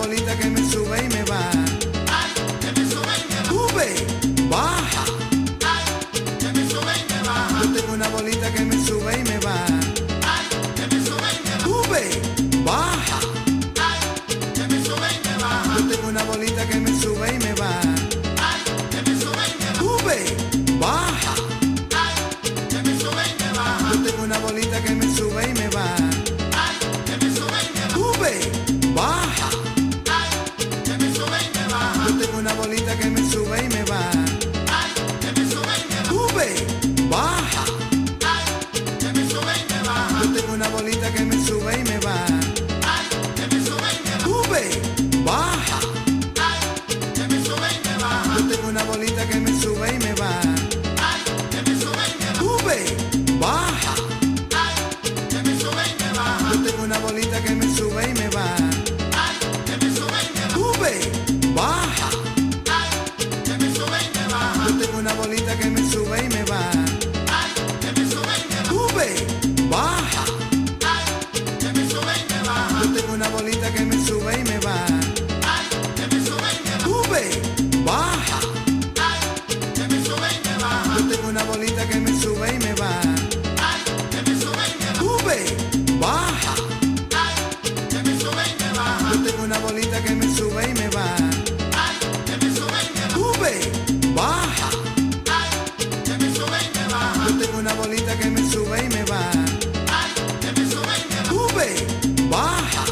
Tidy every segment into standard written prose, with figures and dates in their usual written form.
bolita que me sube y me baja. Ay, que me sube y me baja. Sube, baja. Ay, que me sube y me baja. Yo tengo una bolita que me sube y me baja. Ay, que me sube y me baja. Sube, baja. Ay, que me sube y me baja. Yo tengo una bolita que me sube y me baja. Ay, que me sube y me baja. Sube, baja. Ay, que me sube y me baja. Yo tengo una bolita que me sube y me baja. Ay, que me sube y me baja. Sube, baja. Ay, que me sube y me baja. Yo tengo una bolita que me sube y me baja. Ay, que me sube y me baja. Sube, baja. Ay, que me sube y me baja. Yo tengo una bolita que me sube y me baja. Ay, que me sube y me baja. Sube, baja. Ay, que me sube y me baja. Yo tengo una bolita que me sube y me baja. Ay, que me sube y me baja. Sube, baja. Ay, que me sube y me baja. Yo tengo una bolita que me sube y me baja. Ay, que me sube y me baja. Sube, baja. Ay, que me sube y me baja. Yo tengo una bolita que me sube y me baja. Ay, que me sube y me baja. Sube, baja. Ay, que me sube y me baja. Yo tengo una bolita que me sube y me baja. Ay, que me sube y me baja. Sube, baja. Ay, que me sube y me baja. Yo tengo una bolita que me sube y me baja. Ay, que me sube y me baja. Sube, baja. Ay, que me sube y me baja. Yo tengo una bolita que me sube y me baja. Ay, que me sube y me baja. Sube, baja. Ay, que me sube y me baja. Yo tengo una bolita que me sube y me baja. Ay, que me sube y me baja. Sube, baja.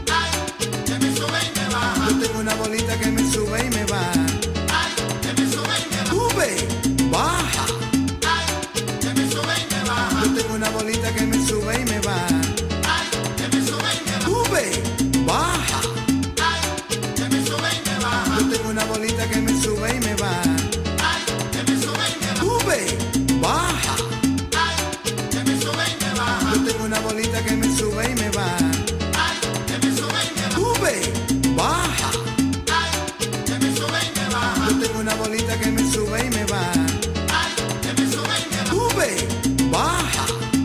Ay, que me sube y me baja. Yo tengo una bolita que me sube y me baja. Ay, que me sube y me baja. Sube, baja. Ay, que me sube y me baja. Yo tengo una bolita que me sube y me baja. Ay, que me sube y me baja. Sube, baja. Ay, que me sube y me baja. Yo tengo una bolita que me sube y me baja. Ay, que me sube y me baja. Sube, baja. Ay, que me sube y me baja. Yo tengo una bolita que me sube y me baja. Ay, que me sube y me baja. Sube, baja. Ay, que me sube y me baja. Yo tengo una bolita que me sube y me baja. Ay, que me sube y me baja. Sube, baja.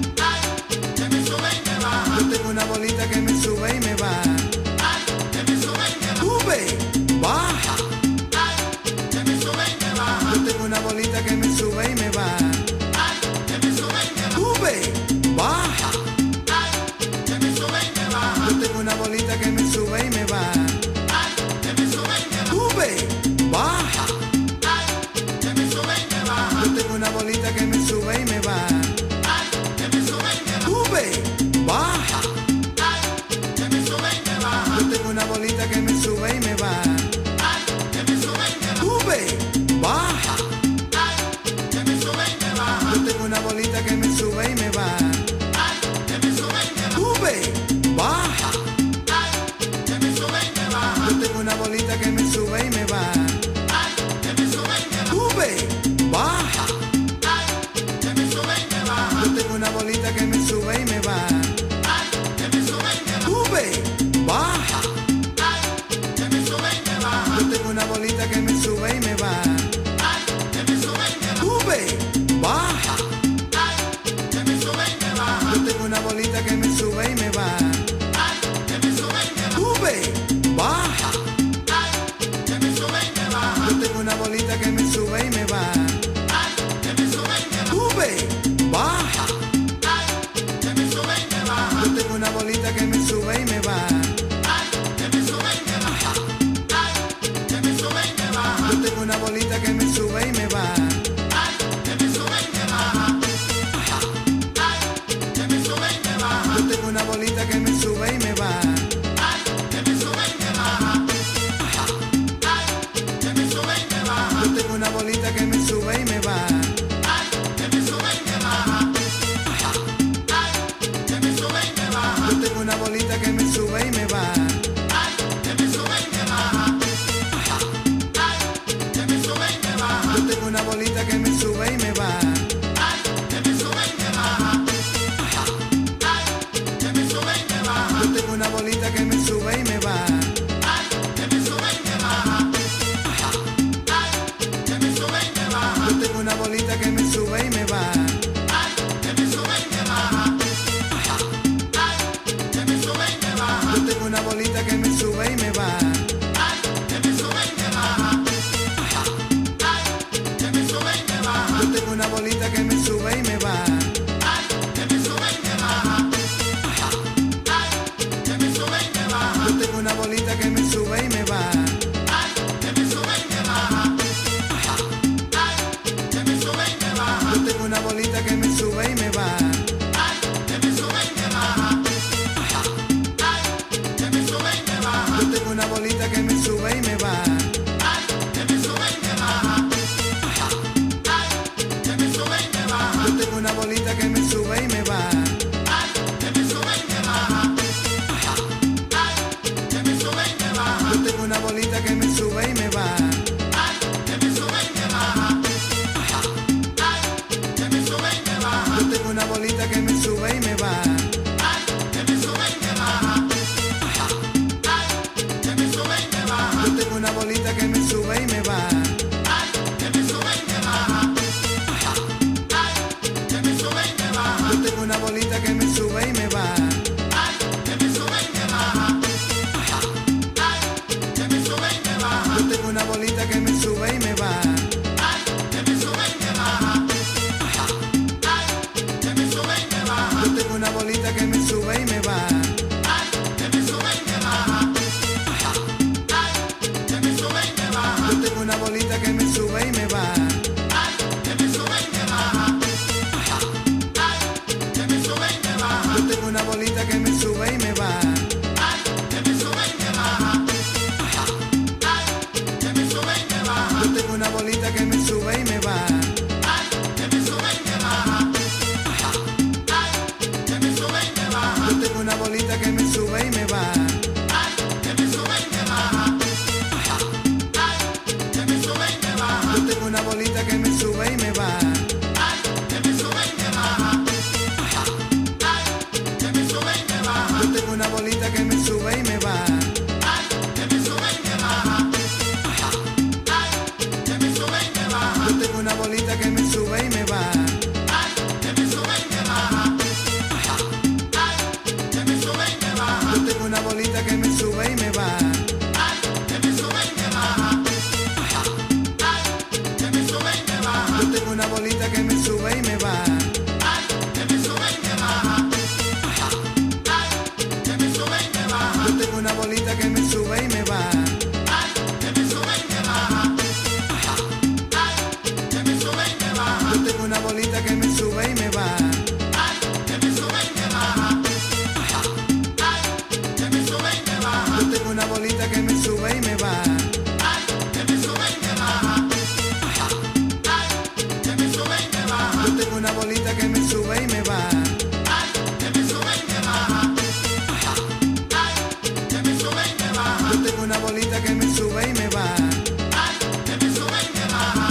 Ay, que me sube y me baja. Yo tengo una bolita que me sube y me baja. Ay, que me sube y me baja. Sube, baja. Ay, que me sube y me baja. Yo tengo una bolita que me sube y me baja. Ay, que me sube y me baja. Sube, baja. Ay, que me sube y me baja. Yo tengo una bolita que me sube y me baja. Ay, que me sube y me baja. Sube, baja. Ay, que me sube y me baja. Yo tengo una bolita que me sube y me baja. Ay, que me sube y me baja. Sube, baja. Ay, que me sube y me baja. Yo tengo una bolita que me sube y me baja. Ay, que me sube y me baja. Sube, baja. Ay, que me sube y me baja. Yo tengo una bolita que me sube y me baja. Ay, que me sube y me baja. Sube, baja. Ay, que me sube y me baja. Yo tengo una bolita que me sube y me baja. Ay, que me sube y me baja. Sube, baja. Ay, que me sube y me baja. Yo tengo una bolita que me sube y me baja. Ay, que me sube y me baja. Sube, baja. Ay, que me sube y me baja. Yo tengo una bolita que me sube y me baja. Ay, que me sube y me baja. Sube, baja. Ay, que me sube y me baja. Yo tengo una bolita que me sube y me baja. Ay, que me sube y me baja. Sube, baja. Ay, que me sube y me baja. Yo tengo una bolita que me sube y me baja. Ay, que me sube y me baja. Sube, baja. Ay, que me sube y me baja. Yo tengo una bolita que me sube y me baja. Ay, que me sube y me baja. Ay, que me sube y me baja. Yo tengo una bolita que me sube y me baja. Ay, que me sube y me baja. Ay, que me sube y me baja. Yo tengo una bolita que me sube y me baja. Ay, que me sube y me baja. Ay, que me sube y me baja. Yo tengo una bolita que me sube y me baja. Ay, que me sube y me baja. Ay, que me sube y me baja. Yo tengo una bolita que me sube y me baja. Ay, que me sube y me baja. Ay, que me sube y me baja. Yo tengo una bolita que me sube y me baja. Ay, que me sube y me baja. Ay, que me sube y me baja. Yo tengo una bolita que me sube y me baja. Ay, que me sube y me baja. Ay, que me sube y me baja. Yo tengo una bolita que me sube y me baja. Ay, que me sube y me baja. Ay, que me sube y me baja. Yo tengo una bolita una bolita que me sube y me baja. ay, que me sube y me baja. Ay, que me sube y me baja. Yo tengo una bolita que me sube y me baja. Ay, que me sube y me baja. Ay, que me sube y me baja. Yo tengo una bolita que me sube y me baja. Ay, que me sube y me baja. Ay, que me sube y me baja. Yo tengo una bolita que me sube y me baja. Ay, que me sube y me baja. Ay, que me sube y me baja. Yo tengo una bolita que me sube y me baja. Ay, que me sube y me baja. Ay, que me sube y me baja. Yo tengo una bolita que me sube y me baja. Ay, que me sube y me baja. Ay, que me sube y me baja. Yo tengo una bolita que me sube y me baja. Ay, que me sube y me baja. Ay, que me sube y me baja. Yo tengo una bolita que me sube y me baja. Ay, que me sube y me baja. Ay, que me sube y me baja. Yo tengo una bolita que me sube y me baja. Ay, que me sube y me baja. Ay, que me sube y me baja. Yo tengo una bolita que me sube y me baja. Ay, que me sube y me baja. Ay, que me sube y me baja. Yo tengo una bolita que me sube y me baja. Ay, que me sube y me baja. Ay, que me sube y me baja. Yo tengo una bolita que me sube y me baja. Ay, que me sube y me baja. Ay, que me sube y me baja. Yo tengo una bolita que me sube y me baja. Ay, que me sube y me baja. Ay, que me sube y me baja. Yo tengo una bolita que me sube y me baja. Ay, que me sube y me baja. Ay, que me sube y me baja. Yo tengo una bolita que me sube y me baja. Ay, que me sube y me baja. Ay, que me sube y me baja. Yo tengo una bolita que me sube y me baja. Ay, que me sube y me baja. Ay, que me sube y me baja. Yo tengo una bolita que me sube y me baja. Ay, que me sube y me baja. Ay, que me sube y me baja. Yo tengo una bolita que me sube y me baja. Ay, que me sube y me baja. Ay, que me sube y me baja. Yo tengo una bolita que me sube y me baja. Ay, que me sube y me baja. Ay, que me sube y me baja. Yo tengo una bolita que me sube y me baja. Ay, que me sube y me baja. Ay, que me sube y me baja. Yo tengo una bolita que me sube y me baja. Ay, que me sube y me baja. Ay, que me sube y me baja. Yo tengo una bolita que me sube y me baja. Ay, que me sube y me baja. Ay, que me sube y me baja. Yo tengo una bolita que me sube y me baja. Ay, que me sube y me baja. Ay, que me sube y me baja. Yo tengo una bolita que me sube y me baja. Ay, que me sube y me baja.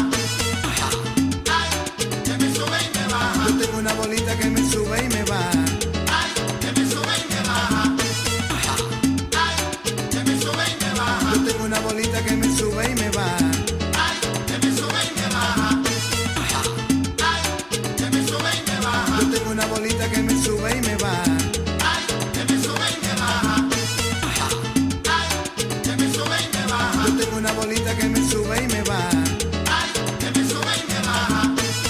Ay, que me sube y me baja. Yo tengo una bolita que me sube y me baja. Ay, que me sube y me baja. Ay, que me sube y me baja. Yo tengo una bolita que me sube y me baja. Ay, que me sube y me baja. Ay, que me sube y me baja. Yo tengo una bolita que me sube y me baja. Ay, que me sube y me baja. Ay, que me sube y me baja. Yo tengo una bolita que me sube y me baja. Ay, que me sube y me baja.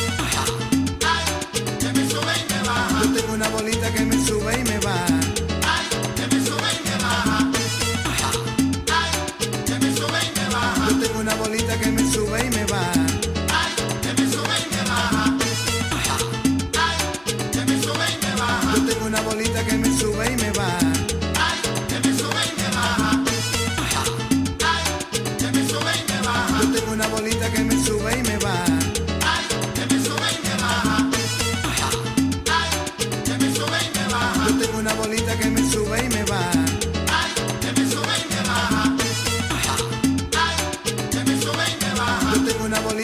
Ay, que me sube y me baja. Yo tengo una bolita que me sube y me baja. Ay, que me sube y me baja. Ay, que me sube y me baja. Yo tengo una bolita que me sube y me baja. Ay, que me sube y me baja. Ay, que me sube y me baja. Yo tengo una bolita que me sube y me baja. Ay, que me sube y me baja. Ay, que me sube y me baja. Yo tengo una bolita que me sube y me baja. Ay, que me sube y me baja. Ay, que me sube y me baja. Yo tengo una bolita que me sube y me baja. Ay, que me sube y me baja. Ay, que me sube y me baja. Yo tengo una bolita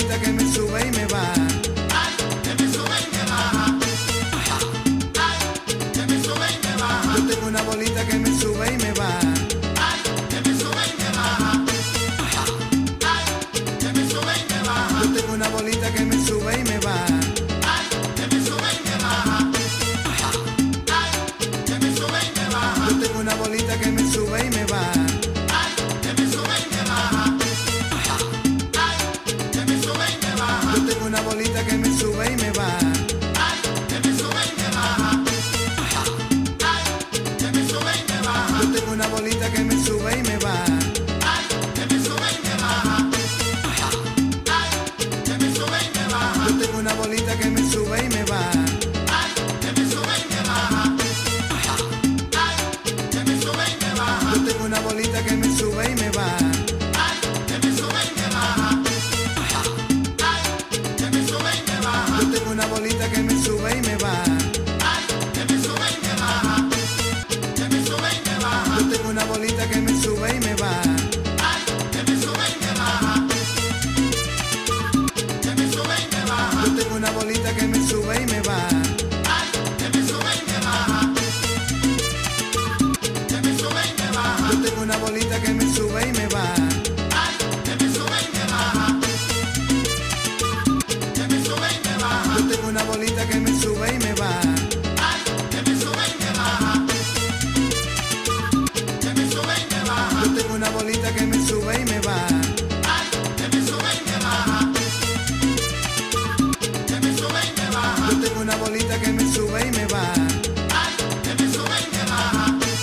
sube y me baja. ay, que me sube y me baja. Ay, que me sube y me baja. Yo tengo una bolita que me sube y me baja. Ay, que me sube y me baja. Ay, que me sube y me baja. Yo tengo una bolita que me sube y me baja. Ay, que me sube y me baja. Ay, que me sube y me baja. Yo tengo una bolita que me sube y me baja. Ay, que me sube y me baja. Que me sube y me baja. Yo tengo una bolita que me sube y me baja. Ay, que me sube y me baja. Que me sube y me baja. Yo tengo una bolita que me sube y me baja. Ay, que me sube y me baja. Que me sube y me baja. Yo tengo una bolita que me sube y me baja. Ay, que me sube y me baja. Que me sube y me baja. Yo tengo una bolita que me sube y me baja. Ay, que me sube y me baja. Que me sube y me baja. Yo tengo una bolita que me sube y me baja. Ay, que me sube y me baja. Que me sube y me baja. Yo tengo una bolita que me sube y me baja. Ay, que me sube y me baja.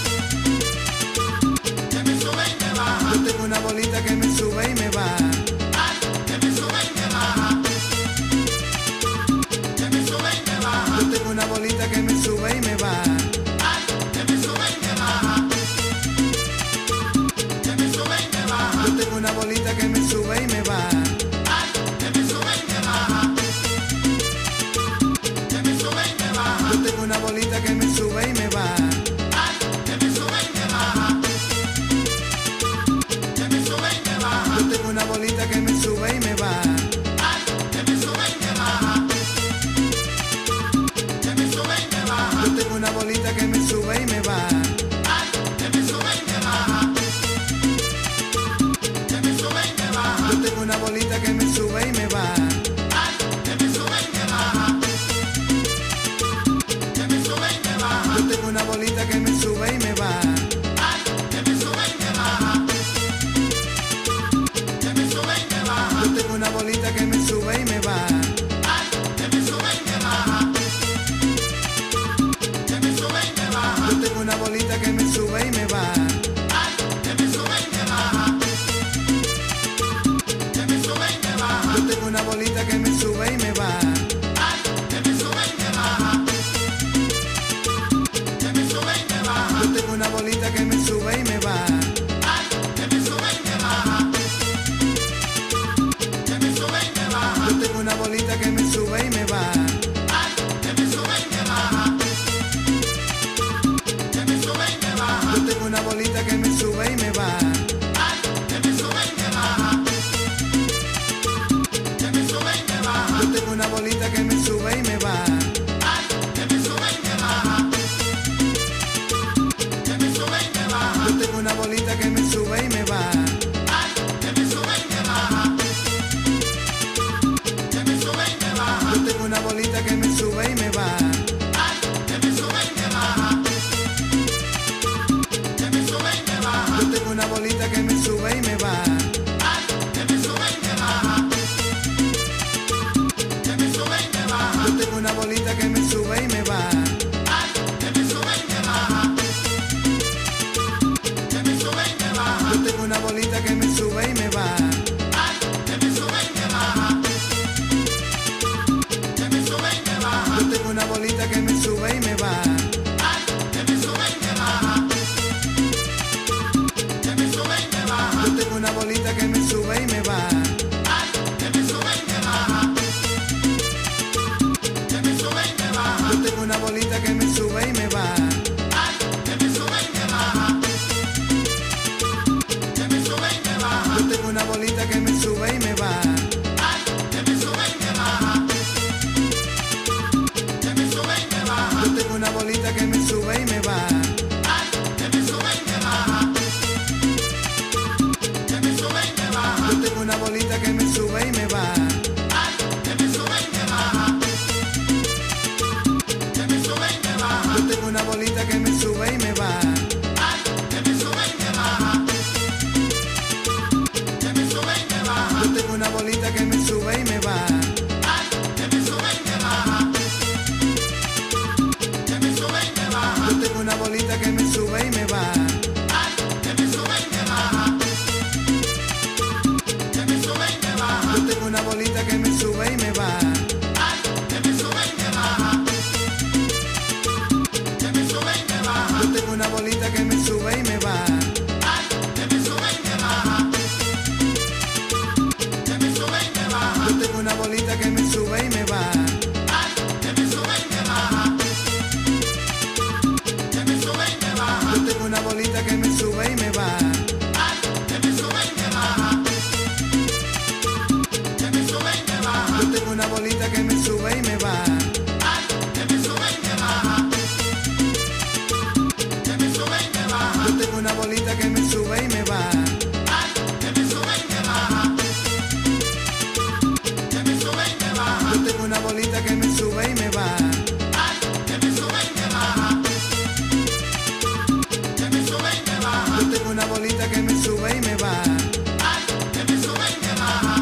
Que me sube y me baja. Yo tengo una bolita que me sube y me baja. Ay, que me sube y me baja. Que me sube y me baja. Yo tengo una bolita que me sube y me baja. Ay, que me sube y me baja. Que me sube y me baja. Yo tengo una bolita que me sube y me baja. Ay, que me sube y me baja. Que me sube y me baja. Yo tengo una bolita que me sube y me baja. Ay, que me sube y me baja. Que me sube y me baja. Yo tengo una bolita que me sube y me baja. Ay, que me sube y me baja. Que me sube y me baja. Yo tengo una bolita que me sube y me baja. Ay, que me sube y me baja. Que me sube y me baja. Yo tengo una bolita que me sube y me baja. Ay, que me sube y me baja. Que me sube y me baja. Yo tengo una bolita que me sube y me baja. Ay, que me sube y me baja. Que me sube y me baja. Yo tengo una bolita que me sube y me baja. Ay, que me sube y me baja. Que me sube y me baja. Yo tengo una bolita que me sube y me baja. Ay, que me sube y me baja. Que me sube y me baja. Yo tengo una bolita que me sube y me baja. Ay, que me sube y me baja. Que me sube y me baja. Yo tengo una bolita que me sube y me baja. Ay, que me sube y me baja. Que me sube y me baja. Yo tengo una bolita que me sube y me baja. Ay, que me sube y me baja. Que me sube y me baja. Yo tengo una bolita que me sube y me baja. Ay, que me sube y me baja. Que me sube y me baja. Yo tengo una bolita que me sube y me baja. Ay, que me sube y me baja. Que me sube y me baja. Yo tengo una bolita que me sube y me baja. Ay, que me sube y me baja. Que me sube y me baja. Yo tengo una bolita que me sube y me baja. Ay, que me sube y me baja. Que me sube y me baja. Yo tengo una bolita que me sube y me baja. Ay, que me sube y me baja. Que me sube y me baja. Yo tengo una bolita que me sube y me baja. Ay, que me sube y me baja. Que me sube y me baja. Yo tengo una bolita bolita que me sube y me baja. Ay, que me sube y me baja.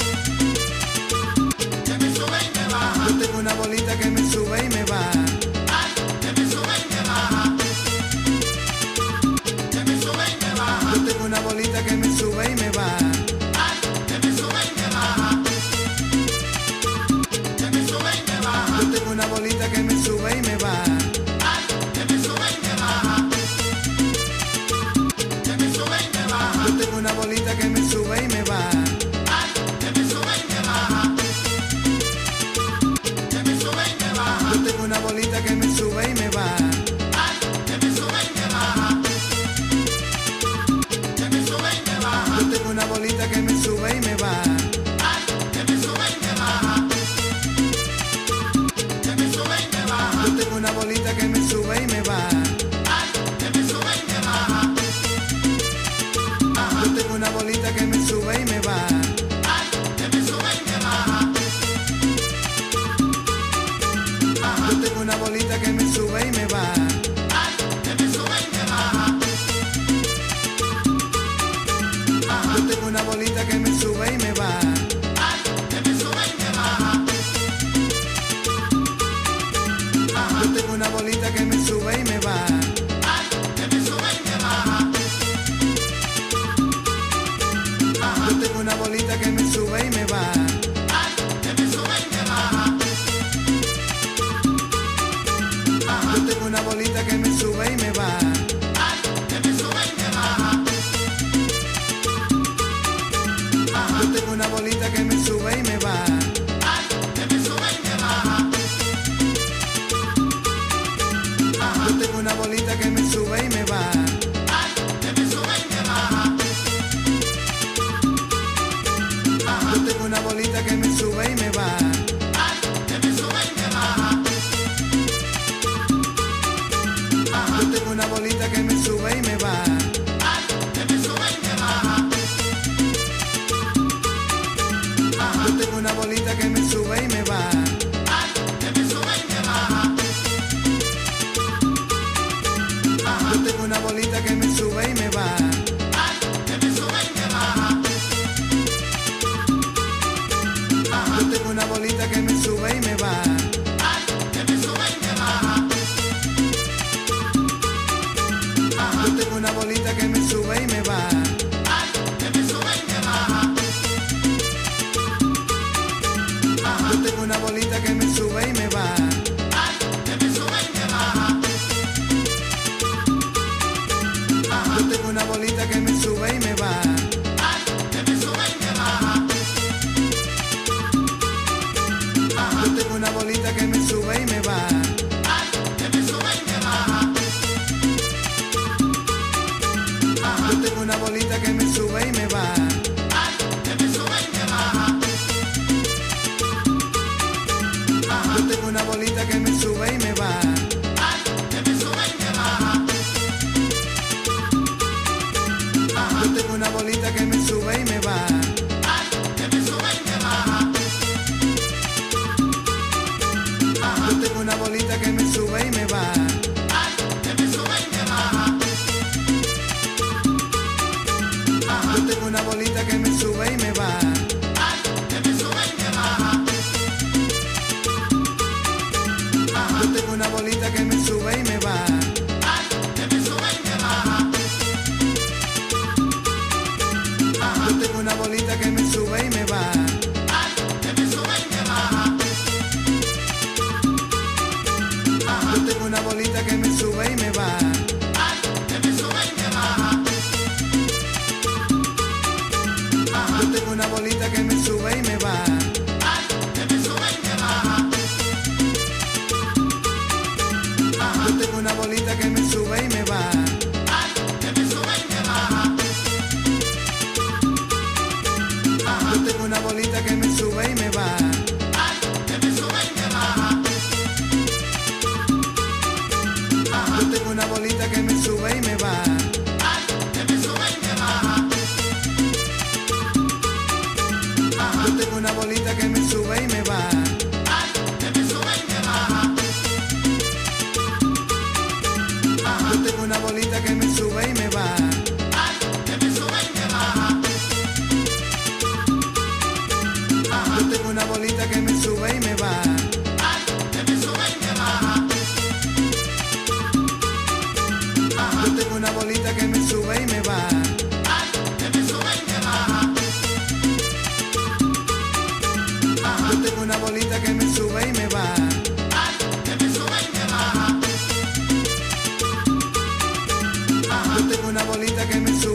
Que me sube y me baja. Yo tengo una bolita que me sube y me baja. Ay, que me sube y me baja. Que me sube y me baja. Yo tengo una bolita que me sube y me baja. Ay, que me sube y me baja. Que me sube y me baja. Yo tengo una bolita que me sube y me baja. Ay, que me sube y me baja. Que me sube y me baja. Yo tengo una bolita que me sube y me baja. Ay, que me sube y me baja. Que me sube y me baja. Yo tengo una bolita que me sube y me baja. Ay, que me sube y me baja. Que me sube y me baja. Yo tengo una bolita que me sube y me baja. Ay, que me sube y me baja. Que me sube y me baja. Yo tengo una bolita que me sube y me baja. Ay, que me sube y me baja. Yo tengo una bolita que me sube y me baja. Ay, que me sube y me baja. Yo tengo una bolita que me sube y me baja. Ay, que me sube y me baja. Yo tengo una bolita que me sube y me baja. Ay, que me sube y me baja. Yo tengo una bolita que me sube y me baja. Ay, que me sube y me baja. Yo tengo una bolita que me sube y me baja. Ay, que me sube y me baja. Yo tengo una bolita que me sube y me baja. Ay, que me sube y me baja. Yo tengo una bolita que me sube y me baja. Ay, que me sube y me baja. Yo tengo una bolita que me sube y me baja. Ay, que me sube y me baja. Yo tengo una bolita que me sube y me baja. Ay, que me sube y me baja. Yo tengo una bolita que me sube y me baja. Ay, que me sube y me baja. Yo tengo una bolita que me sube y me baja. Ay, que me sube y me baja. Yo tengo una bolita que me sube y me baja. Ay, que me sube y me baja. Yo tengo una bolita que me sube y me baja. Ay, que me sube y me baja. Yo tengo una bolita que me sube y me baja. Ay, que me sube y me baja. Yo tengo una bolita que me sube y me baja. Ay, que me sube y me baja. Yo tengo una bolita que me sube y me baja. Ay, que me sube y me baja. Yo tengo una bolita que me sube y me baja. Ay, que me sube y me baja. Yo tengo una bolita que me sube y me baja. Ay, que me sube y me baja. Yo tengo una bolita que me sube y me baja. Ay, que me sube y me baja. Yo tengo una bolita que me sube y me baja. Ay, que me sube y me baja. Yo tengo una bolita que me sube y me baja. Ay, que me sube y me baja. Yo tengo una bolita que me sube y me baja. Ay, que me sube y me baja. Yo tengo una bolita que me sube y me baja. Ay, que me sube y me baja. Yo tengo una bolita que me sube y me baja. Ay, que me sube y me baja. Yo tengo una bolita que me sube y me baja. Ay, que me sube y me baja. Yo tengo una bolita que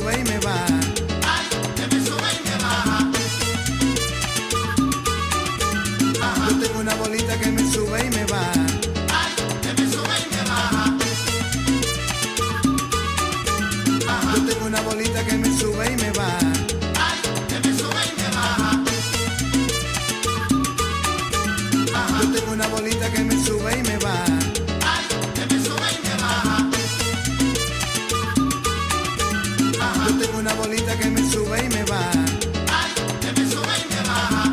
sube y me baja. ay, que me sube y me baja. Yo tengo una bolita que me sube y me baja. Ay, que me sube y me baja. Yo tengo una bolita que me sube y me baja. Ay, que me sube y me baja. Yo tengo una bolita que me sube y me baja. Ay, que me sube y me baja. Yo tengo una bolita que me sube y me baja. Ay, que me sube y me baja.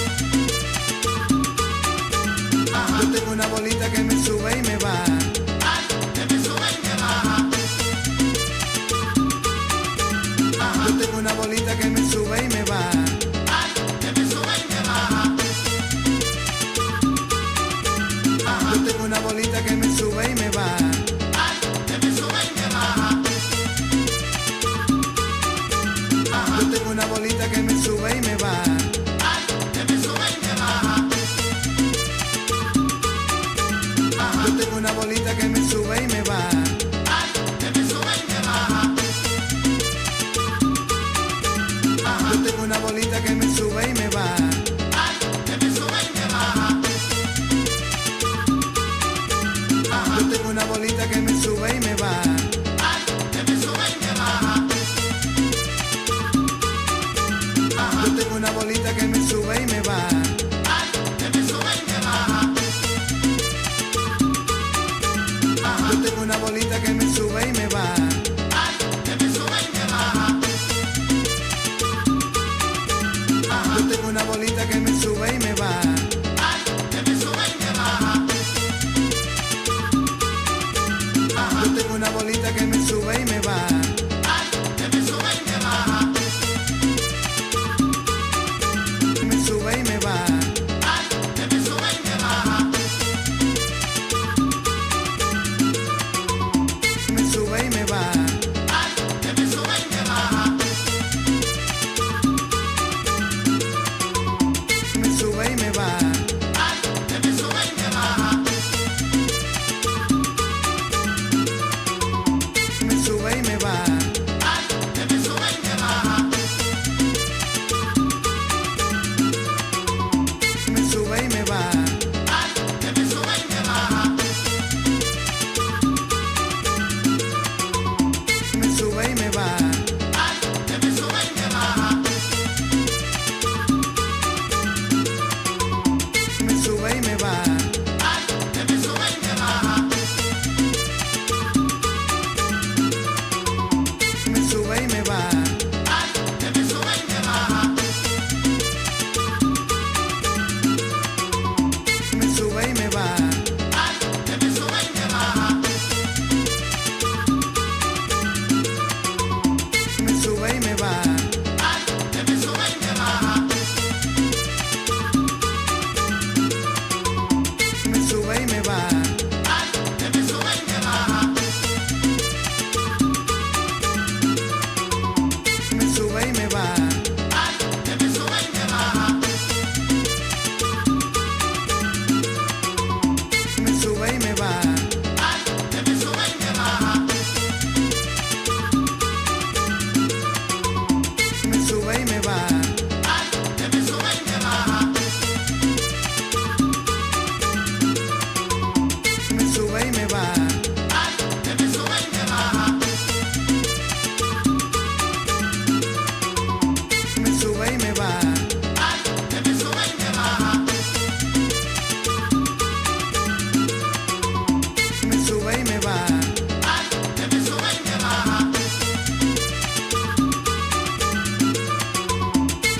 Yo tengo una bolita que me sube y me baja. Ay, que me sube y me baja. Yo tengo una bolita que me sube y me baja. Ay, que me sube y me baja. Yo tengo una bolita que me sube y me baja. Ay, que me sube y me baja. Yo tengo una bolita que me sube y me baja. Ay, que me sube y me baja. Yo tengo una bolita que me sube y me baja. Ay, que me sube y me baja. Yo tengo una bolita que me sube y me baja. Ay, que me sube y me baja. Yo tengo una bolita que me sube y me baja. Ay, que me sube y me baja. Yo tengo una bolita que me sube y me baja. Ay, que me sube y me baja. Yo tengo una bolita que me sube y me baja. Ay, que me sube y me baja. Yo tengo una bolita que me sube y me baja. Ay, que me sube y me baja. Yo tengo una bolita que me sube y me baja. Ay, que me sube y me baja. Me sube y me baja. Ay, que me sube y me baja. Me sube y me baja. Ay, que me sube y me baja. Me sube y me baja. Ay, que me sube y me baja. Me sube y me baja. Ay, que me sube y me baja. Me sube y me baja. Ay, que me sube y me baja. Me sube y me baja. Ay, que me sube y me baja. Me sube y me baja. Ay, que me sube y me baja. Me sube y me baja. Ay, que me sube y me baja. Me sube y me baja. Ay, que me sube y me baja. Me sube y me baja. Ay, que me sube y me baja. Me sube y me baja. Ay, que me sube y me baja. Me sube y me baja. Ay, que me sube y me baja. Me sube y me baja. Ay, que me sube y me baja. Me sube y me baja. Ay, que me sube y me baja. Me sube y me baja. Ay, que me sube y me baja. Me sube y me baja. Ay, que me sube y me baja. Me sube y me baja. Ay, que me sube y me baja.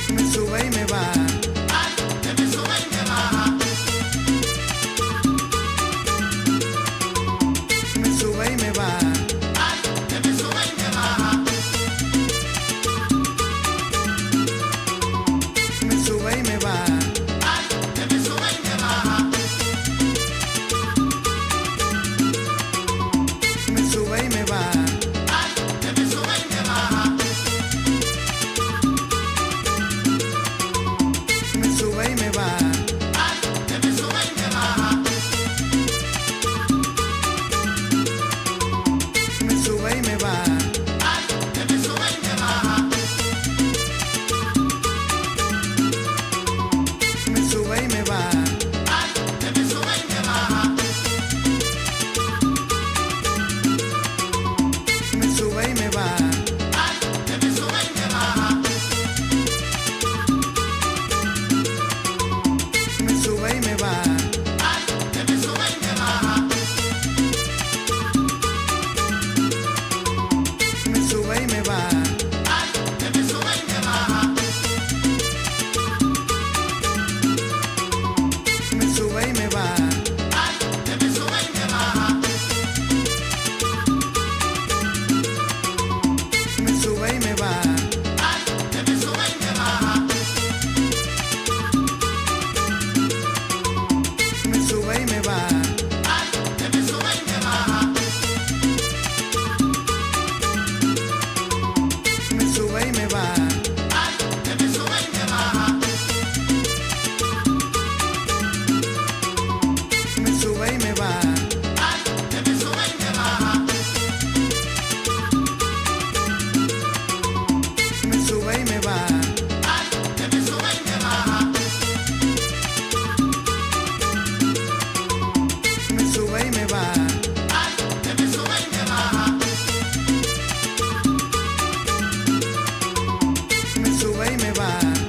me sube y me baja, ay, que me sube y me baja, me sube y me baja, ay, que me sube y me baja, me sube y me baja, ay, que me sube y me baja, me sube y me baja, ay, que me sube y me baja, me sube y me baja.